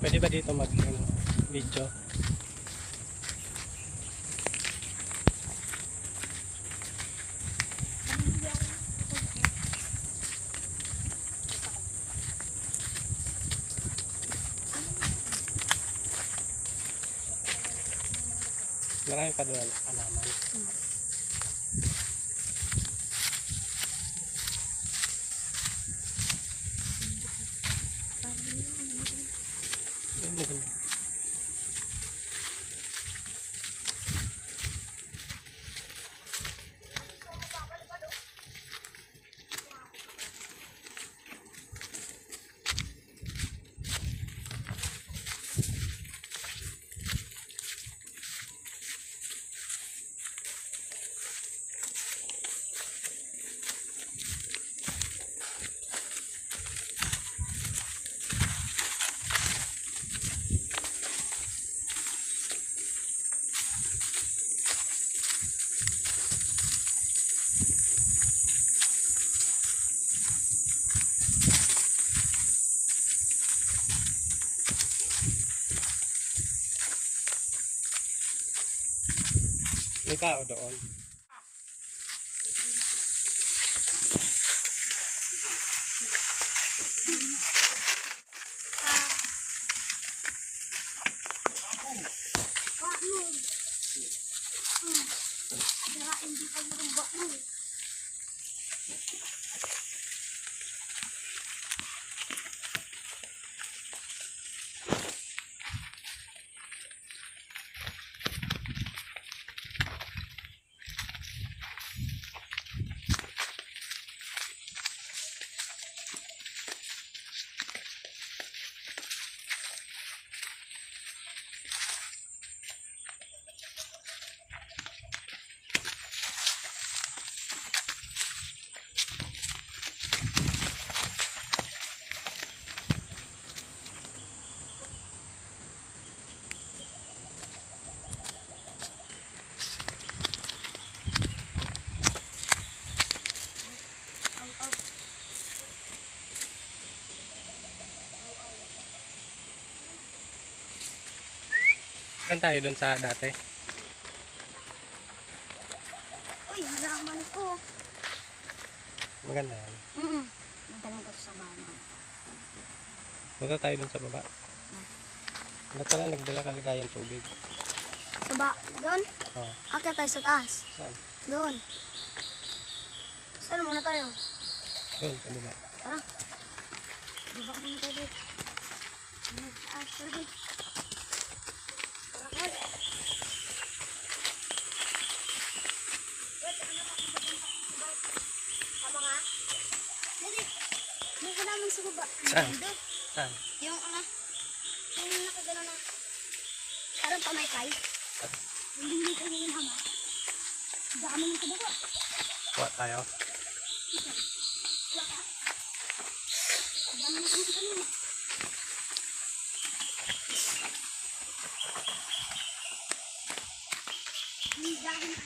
Pwede ba dito mag-video? Marami pa doon alaman. May tao doon. Saan tayo doon sa dati? Uy, halaman ko. Maganda yan. Madalang ko sa baba. Punta tayo doon sa baba. Ba't pala nagdala ka ligayang tubig? Sa baba? Doon? Oo. Akit tayo sa taas. Saan? Doon. Saan muna tayo? Doon, kanila. Tara. Baba muna tayo dito. Taas, tara dito. Tara, kol. Wait, ano ka? Tama nga? Dali. May halaman sa baba. Saan? Doon. Saan? Yung nakagano na. Parang pamaykay. Hindi ko yung hama. Dami ng kababa. Kuha tayo. Dami ng kababa. Ang dami na.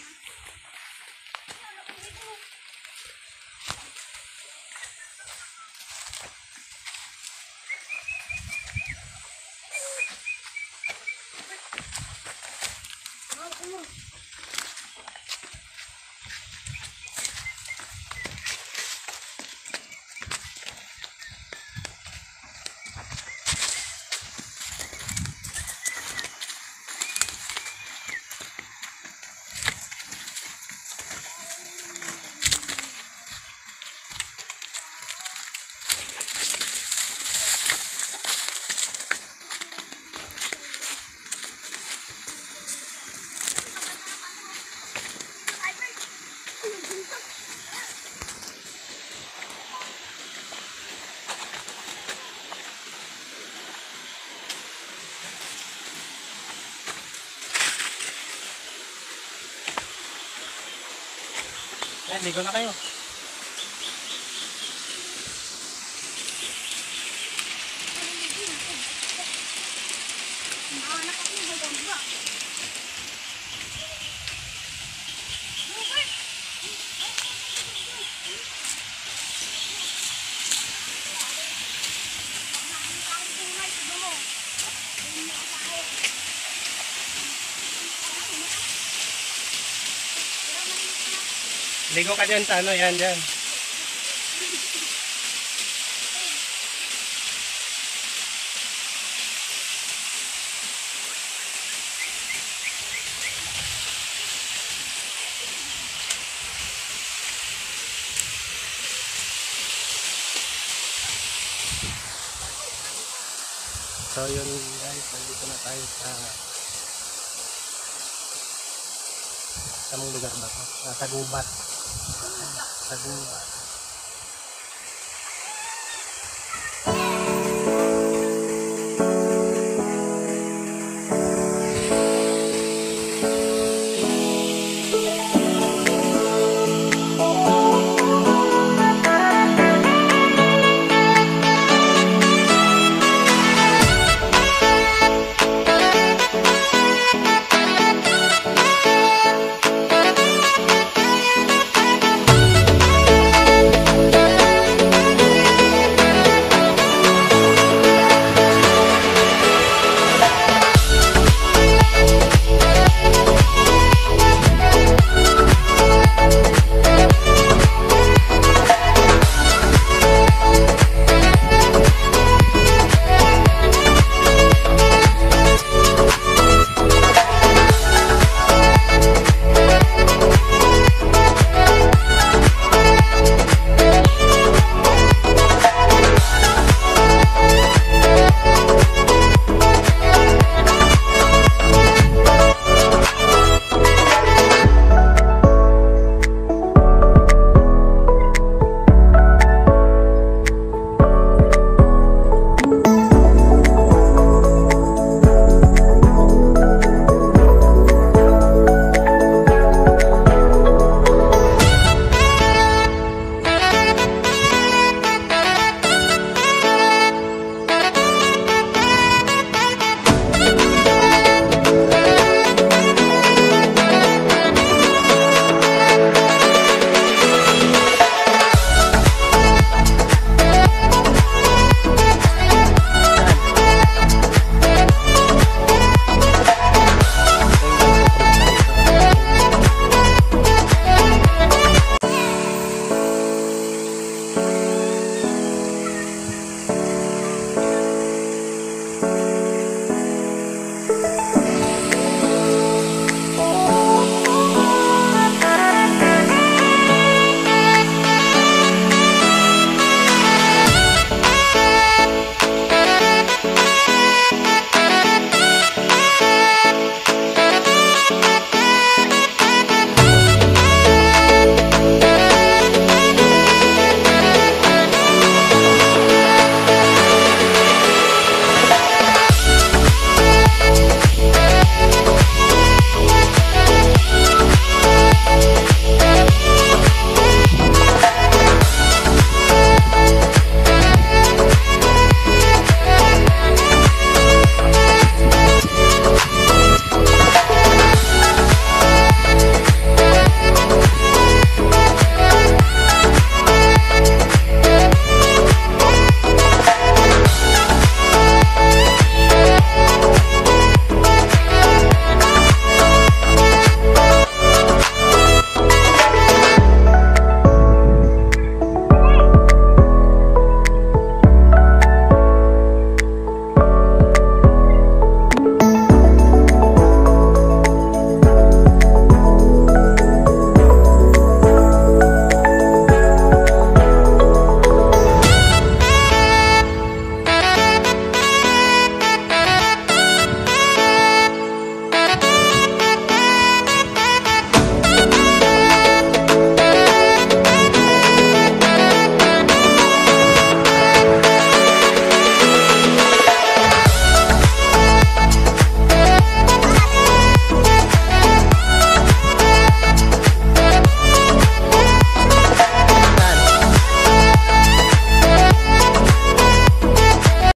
Ligo na kayo. Ligo ka dyan sa ano, yan dyan. So yun guys, nandito na tayo sa mong lugar ba to? Sa gubat. Sa gubat.